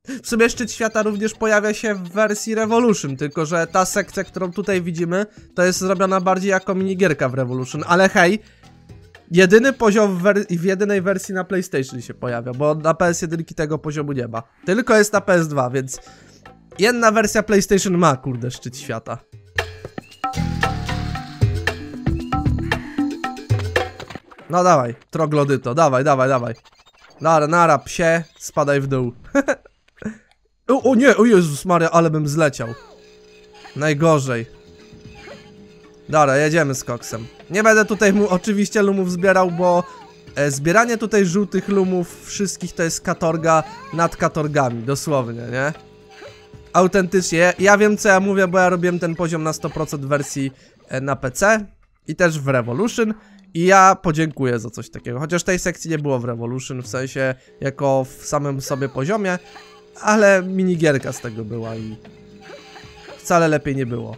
W sumie szczyt świata również pojawia się w wersji Revolution, tylko że ta sekcja, którą tutaj widzimy, to jest zrobiona bardziej jako minigierka w Revolution, ale hej, jedyny poziom w jedynej wersji na PlayStation się pojawia, bo na PS1 tego poziomu nie ma. Tylko jest na PS2, więc jedna wersja PlayStation ma, kurde, szczyt świata. No dawaj, troglodyto, dawaj. Nara, psie, spadaj w dół. O nie, o Jezus Maria, ale bym zleciał. Najgorzej. Dobra, jedziemy z koksem. Nie będę tutaj oczywiście lumów zbierał, bo zbieranie tutaj żółtych lumów wszystkich to jest katorga nad katorgami, dosłownie, nie? Autentycznie, ja wiem co ja mówię, bo ja robiłem ten poziom na 100% wersji na PC i też w Revolution. I ja podziękuję za coś takiego, chociaż tej sekcji nie było w Revolution, w sensie jako w samym sobie poziomie, ale minigierka z tego była i wcale lepiej nie było.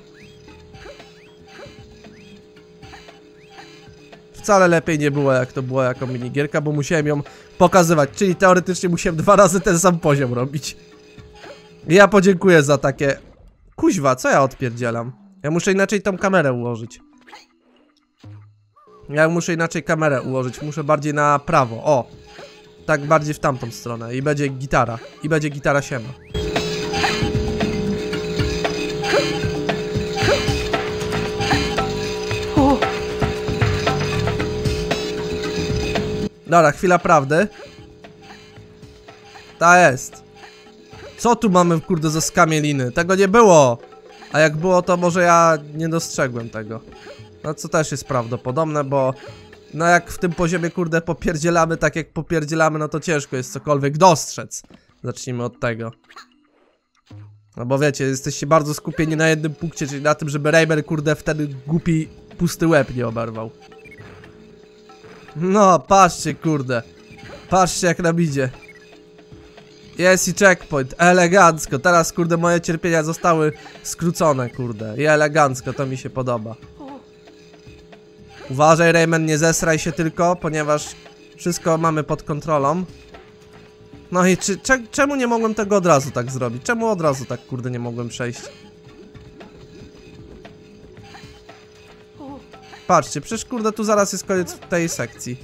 Wcale lepiej nie było, jak to było jako minigierka, bo musiałem ją pokazywać, czyli teoretycznie musiałem 2 razy ten sam poziom robić. I ja podziękuję za takie... Kuźwa, co ja odpierdzielam? Ja muszę inaczej tą kamerę ułożyć. Ja muszę inaczej kamerę ułożyć, muszę bardziej na prawo, o. Tak bardziej w tamtą stronę i będzie gitara. I będzie gitara siema. Dobra, chwila prawdy. Ta jest. Co tu mamy, kurde, za skamieliny? Tego nie było. A jak było, to może ja nie dostrzegłem tego. No co też jest prawdopodobne, bo no jak w tym poziomie, kurde, popierdzielamy tak jak popierdzielamy, no to ciężko jest cokolwiek dostrzec. Zacznijmy od tego. No bo wiecie, jesteście bardzo skupieni na jednym punkcie, czyli na tym, żeby Rayman, kurde, w ten głupi, pusty łeb nie oberwał. No, patrzcie, kurde. Patrzcie jak nam idzie. Jest i checkpoint, elegancko. Teraz, kurde, moje cierpienia zostały skrócone, kurde. I elegancko, to mi się podoba. Uważaj, Rayman, nie zesraj się tylko, ponieważ wszystko mamy pod kontrolą. No i czemu nie mogłem tego od razu tak zrobić? Czemu od razu tak, kurde, nie mogłem przejść? Patrzcie, przecież, kurde, tu zaraz jest koniec tej sekcji.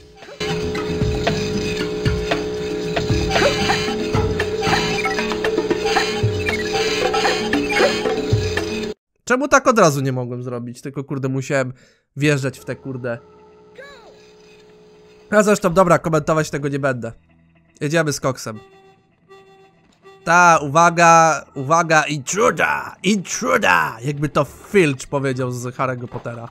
Czemu tak od razu nie mogłem zrobić? Tylko, kurde, musiałem wjeżdżać w te, kurde. A zresztą, dobra, komentować tego nie będę. Jedziemy z koksem. Ta, uwaga, intruda! Jakby to Filch powiedział z Harry'ego Pottera.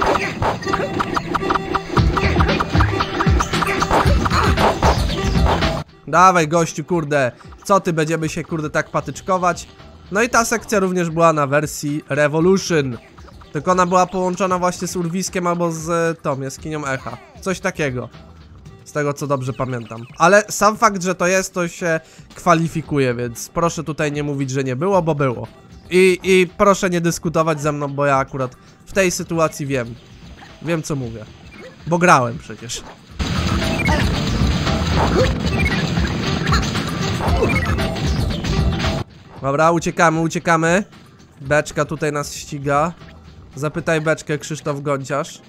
Dawaj, gościu, kurde. Co ty, będziemy się, kurde, tak patyczkować? No i ta sekcja również była na wersji Revolution. Tylko ona była połączona właśnie z urwiskiem albo z tą jaskinią Echa. Coś takiego. Z tego co dobrze pamiętam. Ale sam fakt, że to jest, to się kwalifikuje, więc proszę tutaj nie mówić, że nie było, bo było. I proszę nie dyskutować ze mną, bo ja akurat w tej sytuacji wiem. Wiem co mówię. Bo grałem przecież. Dobra, uciekamy. Beczka tutaj nas ściga. Zapytaj Beczkę, Krzysztof Gonciarz.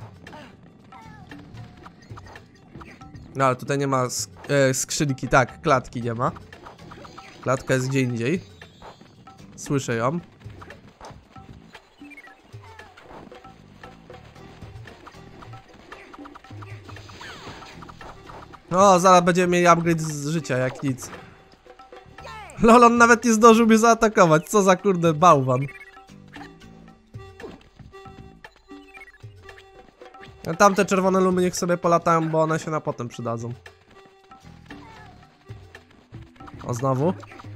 No ale tutaj nie ma skrzynki, tak, klatki nie ma. Klatka jest gdzie indziej. Słyszę ją. O, zaraz będziemy mieli upgrade z życia, jak nic. Lol, on nawet nie zdążył mnie zaatakować, co za, kurde, bałwan. Tamte czerwone lumy niech sobie polatają, bo one się na potem przydadzą. O, znowu.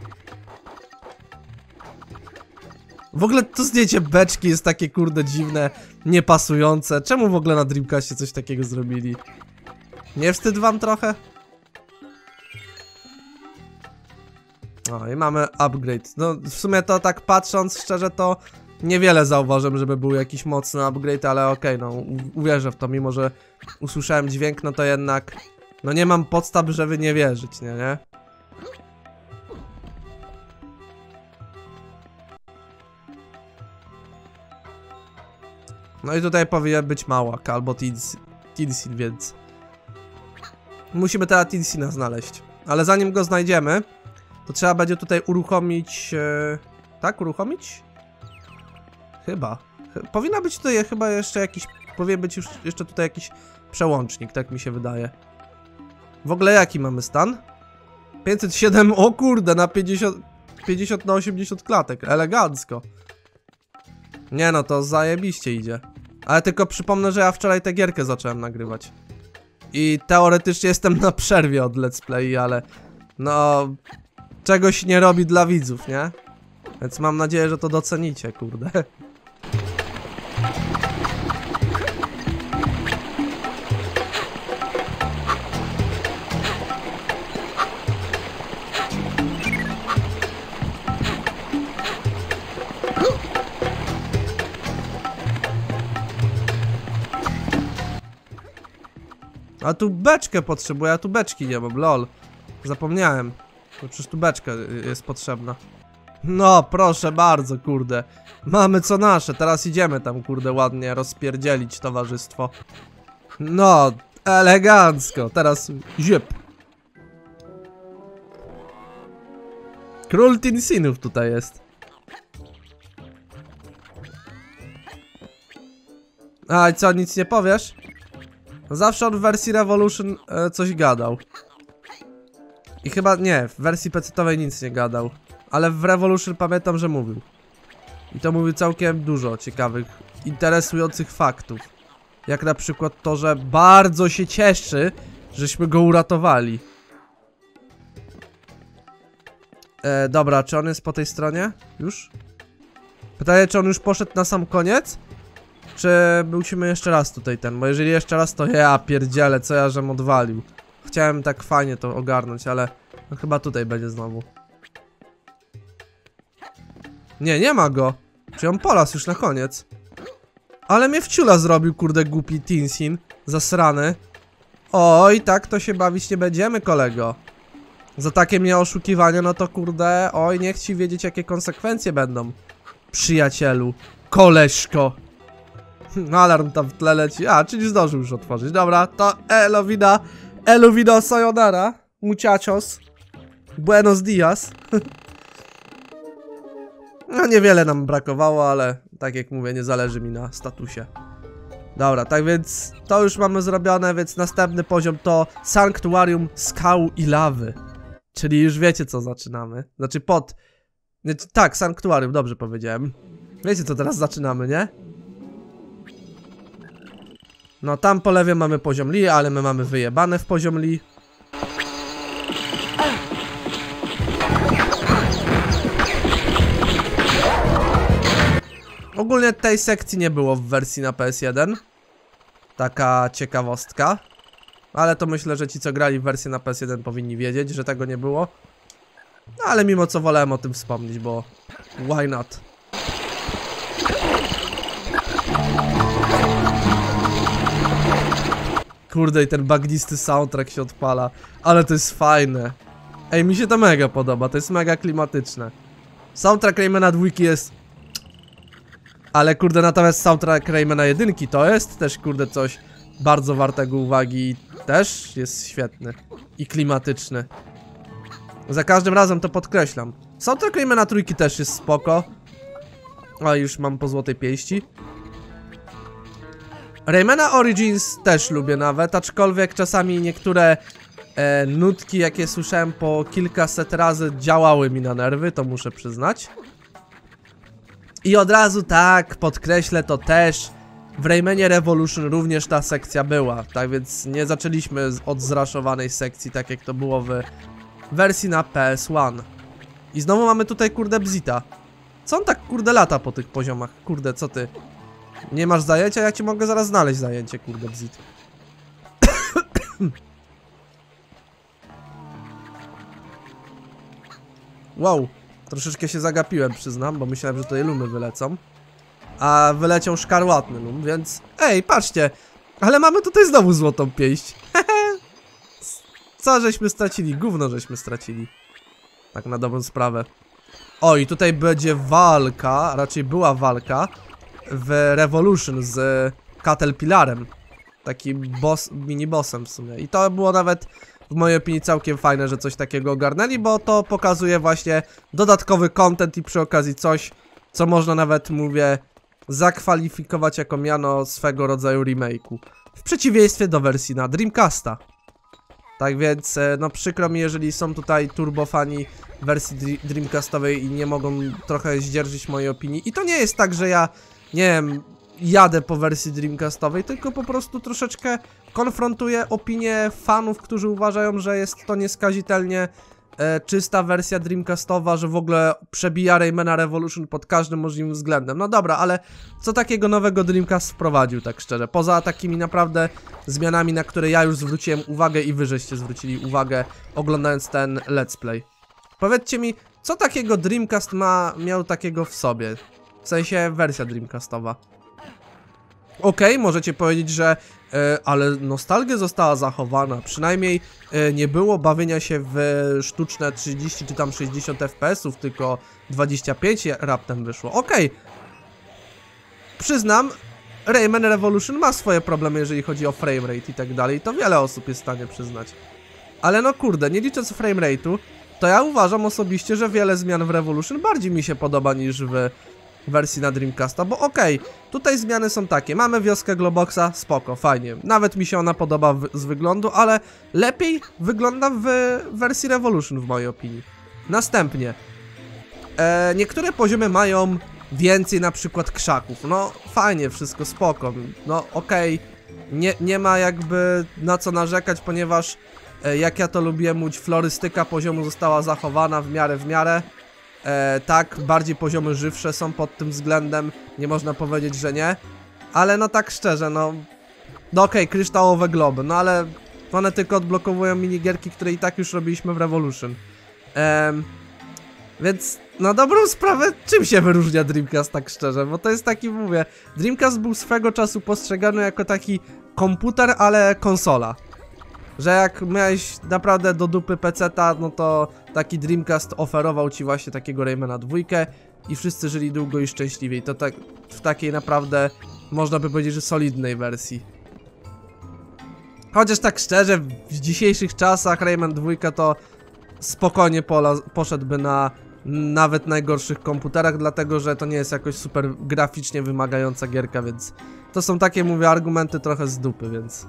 W ogóle to zdjęcie Beczki jest takie, kurde, dziwne, niepasujące. Czemu w ogóle na Dreamcastie coś takiego zrobili? Nie wstyd wam trochę? O, i mamy upgrade. No, w sumie to tak patrząc szczerze, to niewiele zauważyłem, żeby był jakiś mocny upgrade, ale okej, no uwierzę w to, mimo że usłyszałem dźwięk, no to jednak no nie mam podstaw, żeby nie wierzyć, nie? No i tutaj powinien być Małak albo Tinsin, więc... Musimy teraz Tinsina znaleźć. Ale zanim go znajdziemy, to trzeba będzie tutaj uruchomić... Tak? Uruchomić? Chyba. Powinna być tutaj chyba jeszcze jakiś... Powinien być już jeszcze tutaj jakiś przełącznik, tak mi się wydaje. W ogóle jaki mamy stan? 507, o kurde, na 50 na 80 klatek, elegancko. Nie no, to zajebiście idzie. Ale tylko przypomnę, że ja wczoraj tę gierkę zacząłem nagrywać. I teoretycznie jestem na przerwie od let's play, ale... No... Czegoś nie robi dla widzów, nie? Więc mam nadzieję, że to docenicie, kurde. A tu beczkę potrzebuję, a tu beczki nie mam, lol. Zapomniałem. No przecież tu beczka jest potrzebna. No, proszę bardzo, kurde. Mamy co nasze, teraz idziemy tam, kurde, ładnie rozpierdzielić towarzystwo. No, elegancko, teraz ziep. Król Tinsinów tutaj jest. A i co, nic nie powiesz? Zawsze on w wersji Revolution coś gadał. I chyba nie, w wersji PC-owej nic nie gadał. Ale w Revolution pamiętam, że mówił. I to mówił całkiem dużo ciekawych, interesujących faktów. Jak na przykład to, że bardzo się cieszy, żeśmy go uratowali. Dobra, czy on jest po tej stronie? Już? Pytanie, czy on już poszedł na sam koniec? Czy musimy jeszcze raz tutaj bo jeżeli jeszcze raz, to ja pierdzielę, co ja żem odwalił. Chciałem tak fajnie to ogarnąć, ale no chyba tutaj będzie znowu. Nie, nie ma go. Czy on polasł już na koniec? Ale mnie wciula zrobił, kurde, głupi Tinsin. Zasrany. Oj, tak to się bawić nie będziemy, kolego. Za takie mnie oszukiwania, no to kurde, oj, nie chcę wiedzieć, jakie konsekwencje będą. Przyjacielu. Koleżko. Alarm tam w tle leci. A, czyli zdążył już otworzyć. Dobra, to elo vida sayonara. Muchachos. Buenos dias. No niewiele nam brakowało, ale tak jak mówię, nie zależy mi na statusie. Dobra, tak więc to już mamy zrobione, więc następny poziom to Sanktuarium Skał i Lawy. Czyli już wiecie, co zaczynamy. Znaczy tak, Sanktuarium, dobrze powiedziałem. Wiecie, co teraz zaczynamy, nie? No tam po lewie mamy poziom Lee, ale my mamy wyjebane w poziom Lee. Ogólnie tej sekcji nie było w wersji na PS1. Taka ciekawostka. Ale to myślę, że ci, co grali w wersję na PS1, powinni wiedzieć, że tego nie było. No ale mimo co wolałem o tym wspomnieć, bo why not? Kurde, i ten bagnisty soundtrack się odpala. Ale to jest fajne. Ej, mi się to mega podoba, to jest mega klimatyczne. Soundtrack Raymana 2 jest... Ale kurde, natomiast soundtrack Raymana 1 to jest też kurde coś bardzo wartego uwagi i też jest świetny. I klimatyczny. Za każdym razem to podkreślam. Soundtrack Raymana 3 też jest spoko. A już mam po złotej pięści. Raymana Origins też lubię nawet, aczkolwiek czasami niektóre nutki, jakie słyszałem po kilkaset razy, działały mi na nerwy, to muszę przyznać. I od razu tak, podkreślę to też, w Raymanie Revolution również ta sekcja była, tak więc nie zaczęliśmy od zraszowanej sekcji, tak jak to było w wersji na PS1. I znowu mamy tutaj kurde Bzita. Co on tak kurde lata po tych poziomach? Kurde, co ty? Nie masz zajęcia? Ja ci mogę zaraz znaleźć zajęcie, kurde Bzit. Wow, troszeczkę się zagapiłem, przyznam, bo myślałem, że tutaj lumy wylecą. A wyleciał szkarłatny lum, więc... Ej, patrzcie! Ale mamy tutaj znowu złotą pięść. Co żeśmy stracili? Gówno żeśmy stracili. Tak na dobrą sprawę. O, i tutaj będzie walka, raczej była walka w Revolution z Caterpillarem. Takim mini-bossem w sumie. I to było nawet w mojej opinii całkiem fajne, że coś takiego ogarnęli, bo to pokazuje właśnie dodatkowy content i przy okazji coś, co można nawet, mówię, zakwalifikować jako miano swego rodzaju remake'u. W przeciwieństwie do wersji na Dreamcasta. Tak więc, no przykro mi, jeżeli są tutaj turbofani wersji Dreamcastowej i nie mogą trochę zdzierżyć mojej opinii. I to nie jest tak, że ja, nie wiem, jadę po wersji Dreamcastowej, tylko po prostu troszeczkę konfrontuję opinię fanów, którzy uważają, że jest to nieskazitelnie czysta wersja Dreamcastowa, że w ogóle przebija Raymana Revolution pod każdym możliwym względem. No dobra, ale co takiego nowego Dreamcast wprowadził, tak szczerze? Poza takimi naprawdę zmianami, na które ja już zwróciłem uwagę i wy żeście zwrócili uwagę, oglądając ten let's play. Powiedzcie mi, co takiego Dreamcast miał takiego w sobie? W sensie wersja Dreamcastowa. Okej, możecie powiedzieć, że ale nostalgia została zachowana, przynajmniej nie było bawienia się w sztuczne 30 czy tam 60 FPS-ów, tylko 25 raptem wyszło. Okej. Przyznam, Rayman Revolution ma swoje problemy, jeżeli chodzi o framerate i tak dalej, to wiele osób jest w stanie przyznać. Ale no kurde, nie licząc framerate'u, to ja uważam osobiście, że wiele zmian w Revolution bardziej mi się podoba niż w wersji na Dreamcasta, bo okej, tutaj zmiany są takie, mamy wioskę Globoxa, spoko, fajnie, nawet mi się ona podoba z wyglądu, ale lepiej wygląda w wersji Revolution w mojej opinii. Następnie, niektóre poziomy mają więcej na przykład krzaków, no fajnie, wszystko spoko, no okej, nie ma jakby na co narzekać, ponieważ jak ja to lubiłem mówić, florystyka poziomu została zachowana w miarę. Tak, bardziej poziomy żywsze są pod tym względem, nie można powiedzieć, że nie. Ale no tak szczerze, no okej, kryształowe globy, no ale one tylko odblokowują minigierki, które i tak już robiliśmy w Revolution. Więc na dobrą sprawę, czym się wyróżnia Dreamcast, tak szczerze, bo to jest taki, mówię, Dreamcast był swego czasu postrzegany jako taki komputer, ale konsola. Że jak miałeś naprawdę do dupy peceta, no to taki Dreamcast oferował ci właśnie takiego Raymana 2 i wszyscy żyli długo i szczęśliwie. I to tak w takiej naprawdę, można by powiedzieć, że solidnej wersji. Chociaż tak szczerze, w dzisiejszych czasach Rayman 2 to spokojnie poszedłby na nawet najgorszych komputerach, dlatego że to nie jest jakoś super graficznie wymagająca gierka, więc to są takie, mówię, argumenty trochę z dupy, więc...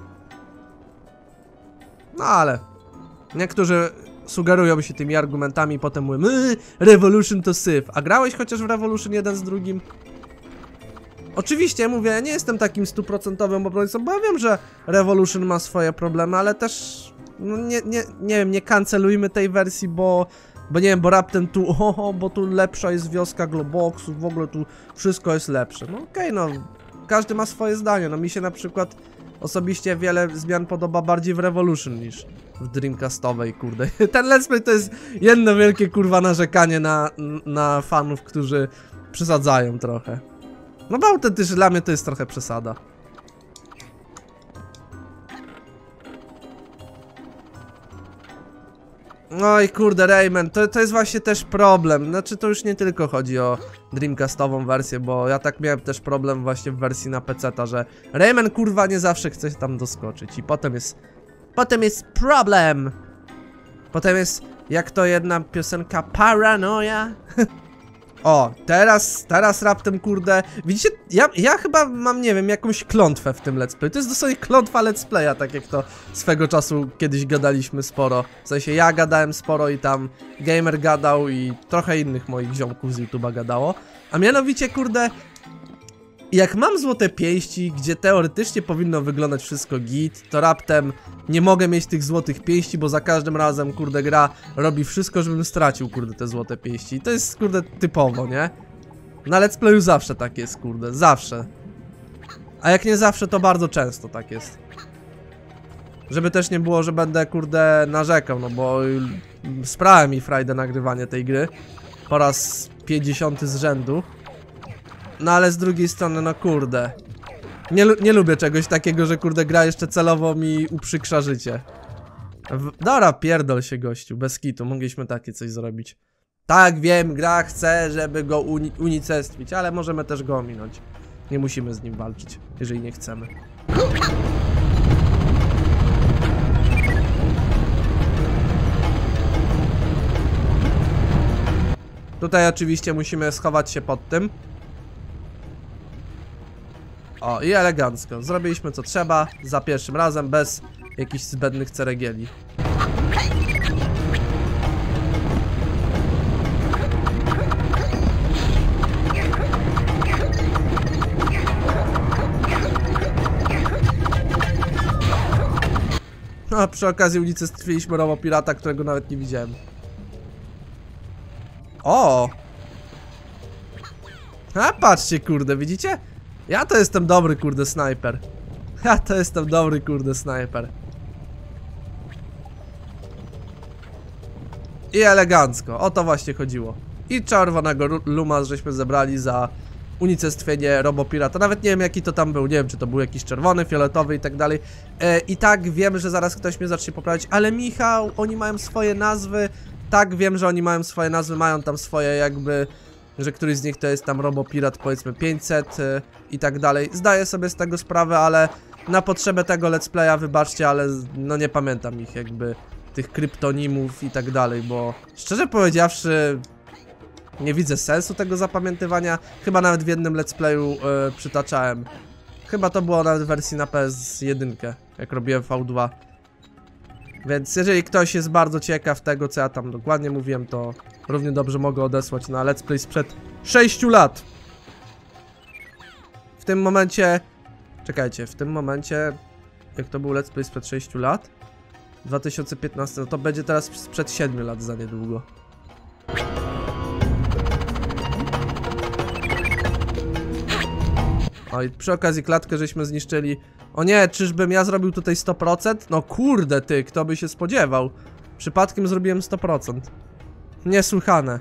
No ale niektórzy sugerują się tymi argumentami i potem mówią, Revolution to syf. A grałeś chociaż w Revolution jeden z drugim? Oczywiście, mówię, nie jestem takim 100% obrońcą, bo ja wiem, że Revolution ma swoje problemy, ale też no nie wiem, nie kancelujmy tej wersji, bo nie wiem, bo raptem tu, bo tu lepsza jest wioska Globoxów, w ogóle tu wszystko jest lepsze. No okej, no, każdy ma swoje zdanie, no mi się na przykład osobiście wiele zmian podoba bardziej w Revolution niż w Dreamcastowej, kurde. Ten let's play to jest jedno wielkie, kurwa, narzekanie na fanów, którzy przesadzają trochę. No bo autentycznie dla mnie to jest trochę przesada. No i kurde, Rayman, to jest właśnie też problem. Znaczy to już nie tylko chodzi o Dreamcastową wersję, bo ja tak miałem też problem właśnie w wersji na PC-ta, że Rayman kurwa nie zawsze chce tam doskoczyć i potem jest problem. Potem jest, jak to jedna piosenka, paranoja. O, teraz raptem, kurde, widzicie, ja chyba mam, nie wiem, jakąś klątwę w tym let's play. To jest dosłownie klątwa let's playa, tak jak to swego czasu kiedyś gadaliśmy sporo. W sensie ja gadałem sporo i tam Gamer gadał i trochę innych moich ziomków z YouTube'a gadało. A mianowicie, kurde, jak mam złote pięści, gdzie teoretycznie powinno wyglądać wszystko git, to raptem nie mogę mieć tych złotych pięści, bo za każdym razem, kurde, gra robi wszystko, żebym stracił, kurde, te złote pięści. I to jest, kurde, typowo, nie? Na let's playu zawsze tak jest, kurde, zawsze. A jak nie zawsze, to bardzo często tak jest. Żeby też nie było, że będę, kurde, narzekał, no bo sprawia mi frajdę nagrywanie tej gry. Po raz 50 z rzędu. No ale z drugiej strony, no kurde, nie lubię czegoś takiego, że kurde gra jeszcze celowo mi uprzykrza życie. Dobra, pierdol się gościu, bez kitu, mogliśmy takie coś zrobić. Tak, wiem, gra chce, żeby go unicestwić, ale możemy też go ominąć. Nie musimy z nim walczyć, jeżeli nie chcemy. Tutaj oczywiście musimy schować się pod tym. O, i elegancko. Zrobiliśmy co trzeba za pierwszym razem, bez jakichś zbędnych ceregieli. No, a przy okazji unicestwiliśmy robopirata, którego nawet nie widziałem. O! A patrzcie, kurde, widzicie? Ja to jestem dobry, kurde, snajper. Ja to jestem dobry, kurde, snajper. I elegancko, o to właśnie chodziło. I czerwonego luma żeśmy zebrali za unicestwienie robopirata. Nawet nie wiem, jaki to tam był, nie wiem, czy to był jakiś czerwony, fioletowy i tak dalej. I tak wiem, że zaraz ktoś mnie zacznie poprawiać, ale Michał, oni mają swoje nazwy. Tak, wiem, że oni mają swoje nazwy, mają tam swoje jakby, że któryś z nich to jest tam robopirat, powiedzmy 500 i tak dalej. Zdaję sobie z tego sprawę, ale na potrzebę tego let's playa, wybaczcie, ale no nie pamiętam ich jakby, tych kryptonimów i tak dalej, bo szczerze powiedziawszy nie widzę sensu tego zapamiętywania. Chyba nawet w jednym let's playu przytaczałem. Chyba to było nawet w wersji na PS1, jak robiłem V2. Więc jeżeli ktoś jest bardzo ciekaw tego, co ja tam dokładnie mówiłem, to równie dobrze mogę odesłać na let's play sprzed 6 lat. W tym momencie... Czekajcie, w tym momencie... Jak to był let's play sprzed 6 lat? 2015, no to będzie teraz sprzed 7 lat za niedługo. O, i przy okazji klatkę żeśmy zniszczyli. O nie, czyżbym ja zrobił tutaj 100%? No kurde ty, kto by się spodziewał? Przypadkiem zrobiłem 100%. Niesłychane.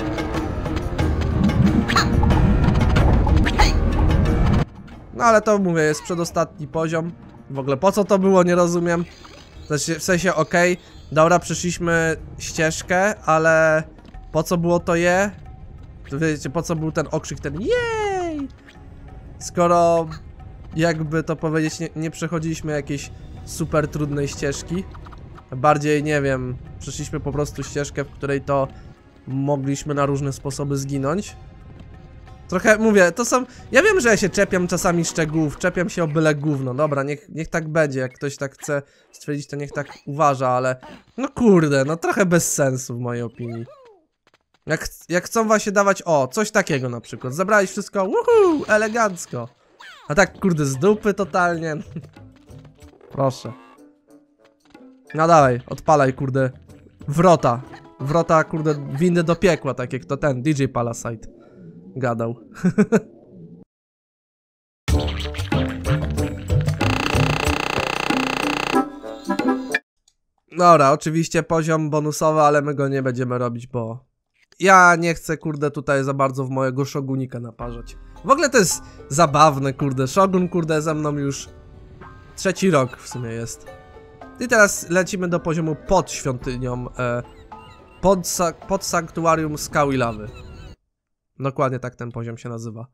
No ale to mówię, jest przedostatni poziom. W ogóle po co to było, nie rozumiem. W sensie, okej, dobra, przeszliśmy ścieżkę, ale po co było to je? To wiecie, po co był ten okrzyk, ten jej? Skoro, jakby to powiedzieć, nie przechodziliśmy jakiejś super trudnej ścieżki. Bardziej, nie wiem, przeszliśmy po prostu ścieżkę, w której to mogliśmy na różne sposoby zginąć. Trochę, mówię, to są... Ja wiem, że ja się czepiam czasami szczegółów, czepiam się o byle gówno. Dobra, niech tak będzie, jak ktoś tak chce stwierdzić, to niech tak uważa, ale... No kurde, no trochę bez sensu w mojej opinii. Jak chcą właśnie dawać, o, coś takiego na przykład. Zabrałeś wszystko, woohoo, elegancko. A tak, kurde, z dupy totalnie. Proszę. No dawaj, odpalaj, kurde, wrota. Wrota, kurde, windy do piekła, tak jak to ten DJ Palasite gadał. Dobra, oczywiście poziom bonusowy, ale my go nie będziemy robić, bo ja nie chcę, kurde, tutaj za bardzo w mojego szogunika naparzać. W ogóle to jest zabawne, kurde, szogun, kurde, ze mną już 3. rok w sumie jest. I teraz lecimy do poziomu pod świątynią, pod sanktuarium skały lawy. Dokładnie tak ten poziom się nazywa.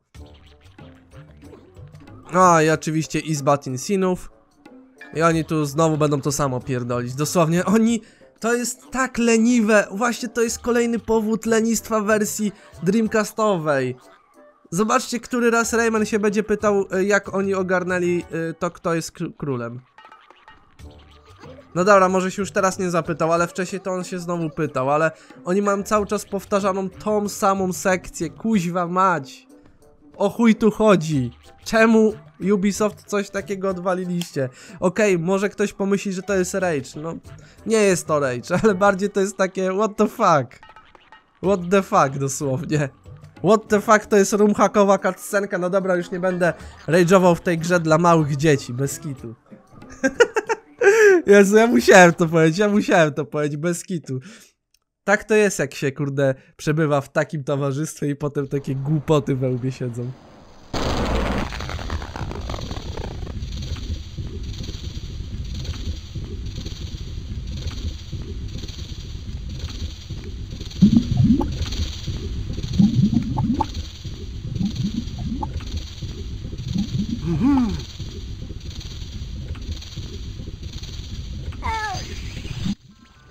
No i oczywiście Izba Tinsinów. I oni tu znowu będą to samo pierdolić. Dosłownie oni... To jest tak leniwe. Właśnie to jest kolejny powód lenistwa wersji Dreamcastowej. Zobaczcie, który raz Rayman się będzie pytał, jak oni ogarnęli to, kto jest królem. No dobra, może się już teraz nie zapytał, ale wcześniej to on się znowu pytał, ale oni mają cały czas powtarzaną tą samą sekcję, kuźwa mać. O chuj tu chodzi. Czemu Ubisoft coś takiego odwaliliście? Okej, może ktoś pomyśli, że to jest Rage, no nie jest to Rage, ale bardziej to jest takie what the fuck. What the fuck dosłownie. What the fuck to jest rumhackowa cutscenka, no dobra, już nie będę rage'ował w tej grze dla małych dzieci, bez kitu. Jezu, ja musiałem to powiedzieć, bez kitu. Tak to jest, jak się, kurde, przebywa w takim towarzystwie i potem takie głupoty we łbie siedzą.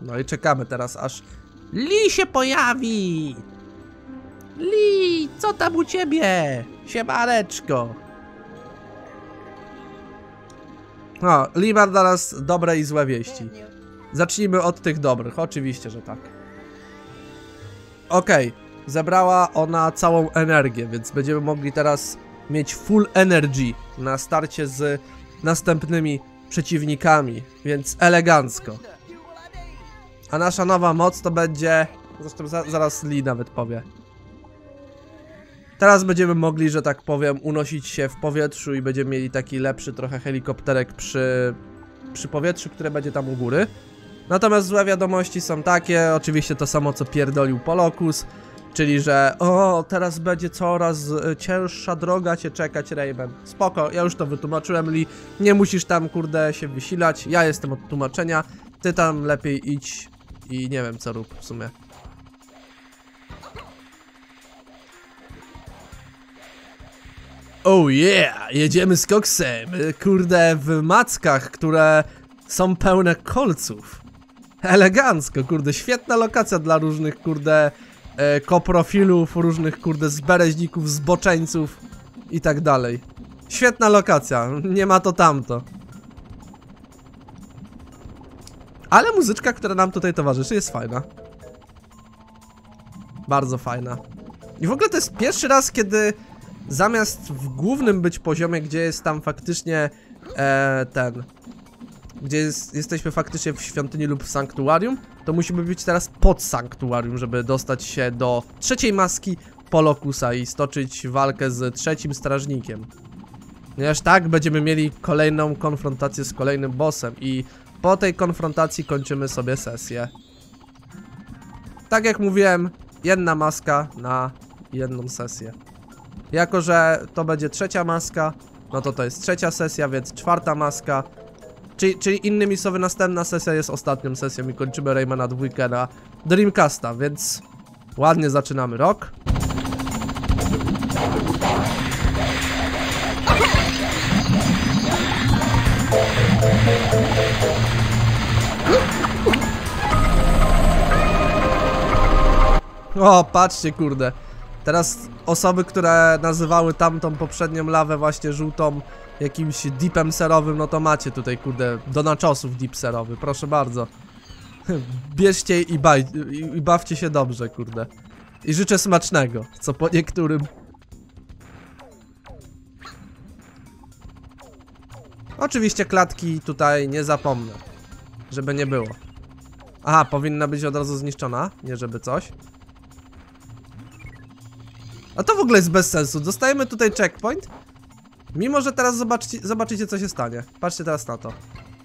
No i czekamy teraz, aż Li się pojawi. Li, co tam u ciebie? Siemaneczko. No, Li ma dla nas dobre i złe wieści. Zacznijmy od tych dobrych, oczywiście, że tak. Okej, zebrała ona całą energię, więc będziemy mogli teraz mieć full energy na starcie z następnymi przeciwnikami, więc elegancko. A nasza nowa moc to będzie... Zresztą zaraz Li nawet powie. Teraz będziemy mogli, że tak powiem, unosić się w powietrzu i będziemy mieli taki lepszy trochę helikopterek przy powietrzu, które będzie tam u góry. Natomiast złe wiadomości są takie, oczywiście to samo co pierdolił Polokus, czyli że teraz będzie coraz cięższa droga cię czekać, Rayman. Spoko, ja już to wytłumaczyłem, Li, nie musisz tam kurde się wysilać, ja jestem od tłumaczenia, ty tam lepiej idź i nie wiem co rób w sumie. Oh yeah, jedziemy z koksem, kurde, w mackach, które są pełne kolców. Elegancko, kurde, świetna lokacja dla różnych, kurde, koprofilów, różnych, kurde, zbereźników, zboczeńców i tak dalej. Świetna lokacja, nie ma to tamto. Ale muzyczka, która nam tutaj towarzyszy, jest fajna. Bardzo fajna. I w ogóle to jest pierwszy raz, kiedy zamiast w głównym być poziomie, gdzie jest tam faktycznie gdzie jesteśmy faktycznie w świątyni lub w sanktuarium, to musimy być teraz pod sanktuarium, żeby dostać się do trzeciej maski Polokusa i stoczyć walkę z trzecim strażnikiem. Ponieważ tak będziemy mieli kolejną konfrontację z kolejnym bossem i po tej konfrontacji kończymy sobie sesję. Tak jak mówiłem, jedna maska na jedną sesję. Jako że to będzie trzecia maska, no to jest trzecia sesja, więc czwarta maska. Czyli innymi słowy, następna sesja jest ostatnią sesją i kończymy Raymana 2 na Dreamcasta, więc ładnie zaczynamy rok. O, patrzcie, kurde. Teraz osoby, które nazywały tamtą poprzednią lawę właśnie żółtą jakimś dipem serowym, no to macie tutaj, kurde, do naczosów dip serowy, proszę bardzo. Bierzcie i bawcie się dobrze, kurde. I życzę smacznego, co po niektórym. Oczywiście klatki tutaj nie zapomnę, żeby nie było. Aha, powinna być od razu zniszczona, nie żeby coś. A to w ogóle jest bez sensu, dostajemy tutaj checkpoint. Mimo, że teraz zobaczycie co się stanie. Patrzcie teraz na to.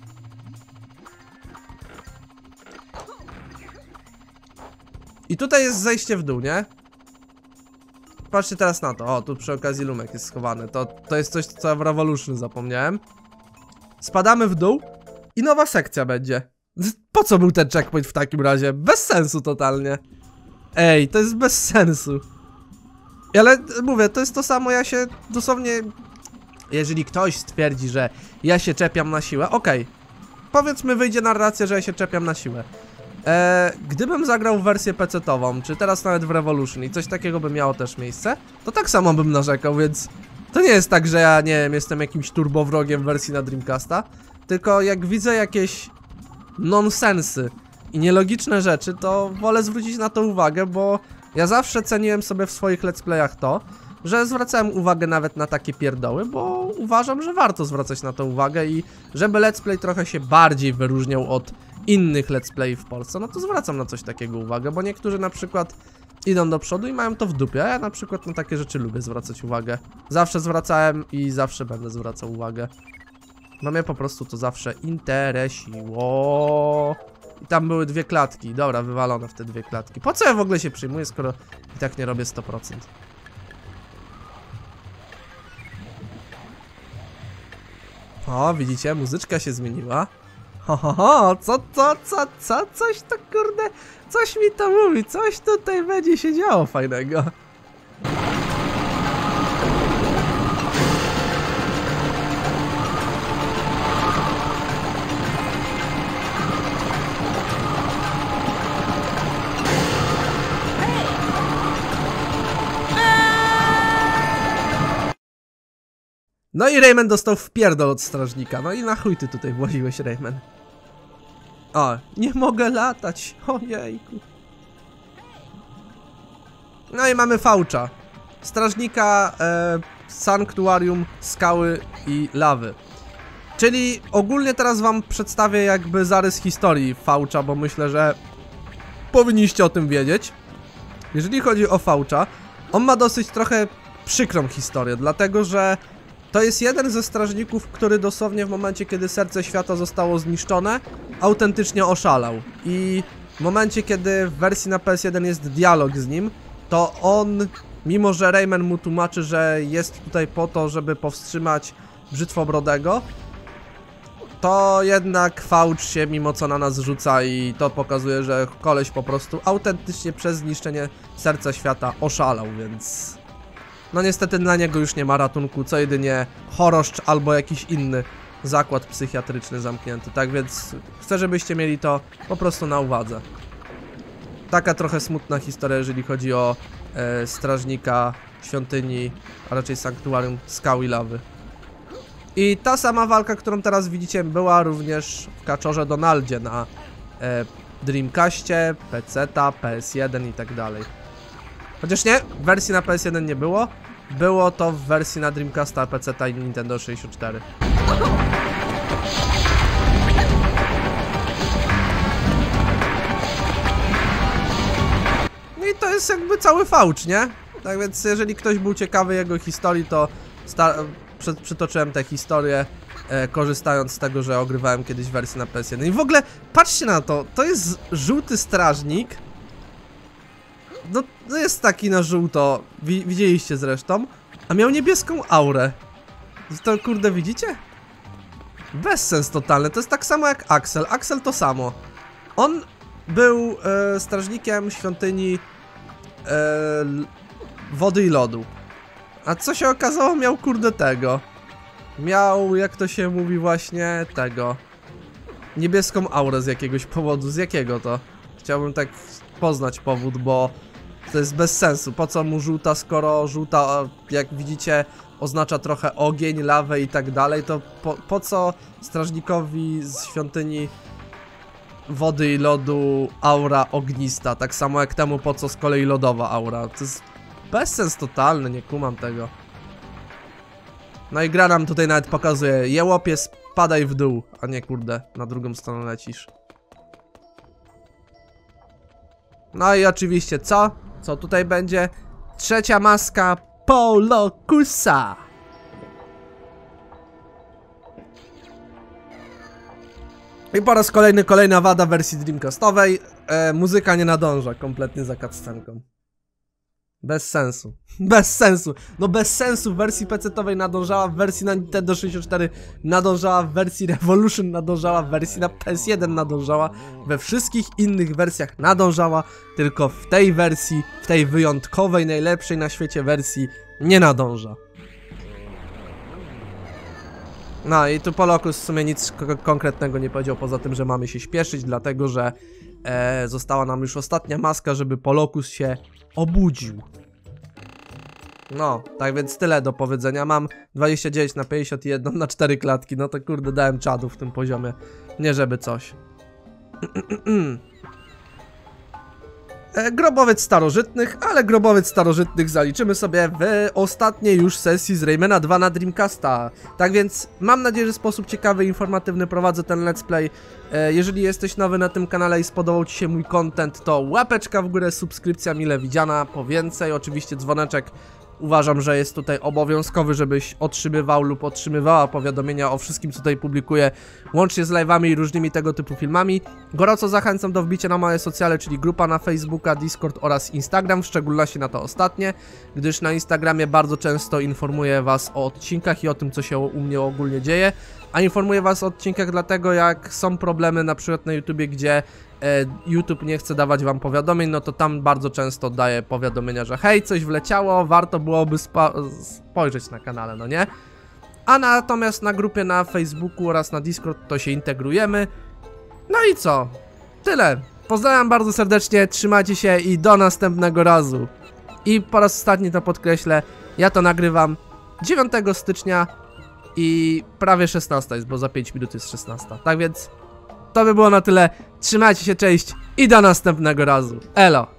I tutaj jest zejście w dół, nie? Patrzcie teraz na to. O, tu przy okazji lumek jest schowany. To jest coś, co w Revolution zapomniałem. Spadamy w dół i nowa sekcja będzie. Po co był ten checkpoint w takim razie? Bez sensu totalnie. Ej, to jest bez sensu. Ale mówię, to jest to samo, ja się dosłownie... Jeżeli ktoś stwierdzi, że ja się czepiam na siłę, okej. Powiedzmy, wyjdzie narracja, że ja się czepiam na siłę. Gdybym zagrał w wersję PC-tową, czy teraz nawet w Revolution i coś takiego by miało też miejsce, to tak samo bym narzekał, więc to nie jest tak, że ja, nie wiem, jestem jakimś turbowrogiem w wersji na Dreamcasta, tylko jak widzę jakieś nonsensy i nielogiczne rzeczy, to wolę zwrócić na to uwagę, bo ja zawsze ceniłem sobie w swoich let's playach to, że zwracałem uwagę nawet na takie pierdoły, bo uważam, że warto zwracać na to uwagę i żeby let's play trochę się bardziej wyróżniał od innych let's play w Polsce, no to zwracam na coś takiego uwagę, bo niektórzy na przykład idą do przodu i mają to w dupie, a ja na przykład na takie rzeczy lubię zwracać uwagę. Zawsze zwracałem i zawsze będę zwracał uwagę. No mnie po prostu to zawsze interesiło. I tam były dwie klatki, dobra, wywalone w te dwie klatki. Po co ja w ogóle się przyjmuję, skoro i tak nie robię 100%? O, widzicie, muzyczka się zmieniła. Coś to kurde, coś mi to mówi, coś tutaj będzie się działo fajnego. No i Rayman dostał wpierdol od strażnika. No i na chuj ty tutaj właziłeś, Rayman. O, nie mogę latać. Ojejku. No i mamy fałcza. Strażnika sanktuarium, skały i lawy. Czyli ogólnie teraz wam przedstawię jakby zarys historii fałcza, bo myślę, że powinniście o tym wiedzieć. Jeżeli chodzi o fałcza, on ma dosyć trochę przykrą historię, dlatego że to jest jeden ze strażników, który dosłownie w momencie, kiedy serce świata zostało zniszczone, autentycznie oszalał. I w momencie, kiedy w wersji na PS1 jest dialog z nim, to on, mimo że Rayman mu tłumaczy, że jest tutaj po to, żeby powstrzymać Brzytwobrodego, to jednak fałcz się mimo co na nas rzuca i to pokazuje, że koleś po prostu autentycznie przez zniszczenie serca świata oszalał, więc... No niestety dla niego już nie ma ratunku, co jedynie choroszcz albo jakiś inny zakład psychiatryczny zamknięty, tak więc chcę, żebyście mieli to po prostu na uwadze. Taka trochę smutna historia, jeżeli chodzi o strażnika świątyni, a raczej sanktuarium skał i lawy. I ta sama walka, którą teraz widzicie, była również w Kaczorze Donaldzie na Dreamcastie, PC-ta, PS1 i tak dalej. Chociaż nie, w wersji na PS1 nie było. Było to w wersji na Dreamcasta, PC-ta i Nintendo 64. No i to jest jakby cały fałcz, nie? Tak więc jeżeli ktoś był ciekawy jego historii, to przytoczyłem tę historię, korzystając z tego, że ogrywałem kiedyś wersję na PS1. I w ogóle, patrzcie na to, to jest żółty strażnik. No, jest taki na żółto, widzieliście zresztą, a miał niebieską aurę. To kurde widzicie? Bezsens totalny, to jest tak samo jak Axel. Axel to samo. On był strażnikiem świątyni wody i lodu. A co się okazało, miał kurde tego. Miał, jak to się mówi właśnie, tego. Niebieską aurę z jakiegoś powodu. Z jakiego to? Chciałbym tak poznać powód, bo to jest bez sensu. Po co mu żółta, skoro żółta, jak widzicie, oznacza trochę ogień, lawę i tak dalej, to po co strażnikowi z świątyni wody i lodu aura ognista? Tak samo jak temu, po co z kolei lodowa aura. To jest bezsens totalny, nie kumam tego. No i gra nam tutaj nawet pokazuje: jełopie, spadaj w dół, a nie kurde, na drugą stronę lecisz. No i oczywiście co? Co tutaj będzie? Trzecia maska Polokusa. I po raz kolejny, kolejna wada wersji Dreamcastowej. Muzyka nie nadąża kompletnie za cutscenką. Bez sensu. Bez sensu. No bez sensu w wersji PC-towej nadążała, w wersji na Nintendo 64 nadążała, w wersji Revolution nadążała, w wersji na PS1 nadążała, we wszystkich innych wersjach nadążała, tylko w tej wersji, w tej wyjątkowej, najlepszej na świecie wersji nie nadąża. No i tu Polokus w sumie nic konkretnego nie powiedział, poza tym, że mamy się śpieszyć, dlatego że została nam już ostatnia maska, żeby Polokus się obudził. No, tak więc tyle do powiedzenia. Mam 29 na 51 na 4 klatki. No to kurde, dałem czadu w tym poziomie. Nie żeby coś. Grobowiec starożytnych, ale grobowiec starożytnych zaliczymy sobie w ostatniej już sesji z Raymana 2 na Dreamcasta. Tak więc mam nadzieję, że w sposób ciekawy i informatywny prowadzę ten let's play. Jeżeli jesteś nowy na tym kanale i spodobał ci się mój content, to łapeczka w górę, subskrypcja mile widziana, po więcej. Oczywiście dzwoneczek uważam, że jest tutaj obowiązkowy, żebyś otrzymywał lub otrzymywała powiadomienia o wszystkim, co tutaj publikuję, łącznie z live'ami i różnymi tego typu filmami. Gorąco zachęcam do wbicia na moje socjale, czyli grupa na Facebooka, Discord oraz Instagram, w szczególności na to ostatnie, gdyż na Instagramie bardzo często informuję was o odcinkach i o tym, co się u mnie ogólnie dzieje, a informuję was o odcinkach dlatego, jak są problemy na przykład na YouTubie, gdzie YouTube nie chce dawać wam powiadomień, no to tam bardzo często daję powiadomienia, że hej, coś wleciało, warto byłoby spojrzeć na kanale, no nie? A natomiast na grupie na Facebooku oraz na Discord to się integrujemy. No i co? Tyle. Pozdrawiam bardzo serdecznie, trzymajcie się i do następnego razu. I po raz ostatni to podkreślę, ja to nagrywam 9 stycznia i prawie 16 jest, bo za 5 minut jest 16. Tak więc to by było na tyle. Trzymajcie się, cześć i do następnego razu. Elo!